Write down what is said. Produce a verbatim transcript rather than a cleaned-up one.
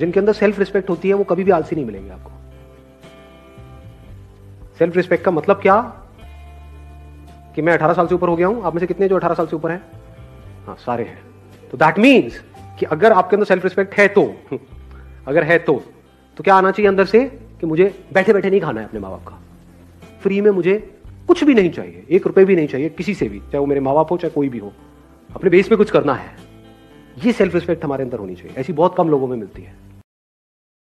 जिनके अंदर self respect होती है वो कभी भी आलसी नहीं मिलेंगे आपको। सेल्फ रिस्पेक्ट का मतलब क्या कि मैं अठारह साल से ऊपर हो गया हूं। आप में से कितने जो अठारह साल से ऊपर हैं? हाँ, सारे हैं। तो दैट मीन्स कि अगर आपके अंदर सेल्फ रिस्पेक्ट है तो अगर है तो तो क्या आना चाहिए अंदर से कि मुझे बैठे बैठे नहीं खाना है अपने माँ बाप का, फ्री में मुझे कुछ भी नहीं चाहिए, एक रुपए भी नहीं चाहिए किसी से भी, चाहे वो मेरे माँ बाप हो चाहे कोई भी हो, अपने बेस पे कुछ करना है। ये सेल्फ रिस्पेक्ट हमारे अंदर होनी चाहिए। ऐसी बहुत कम लोगों में मिलती है।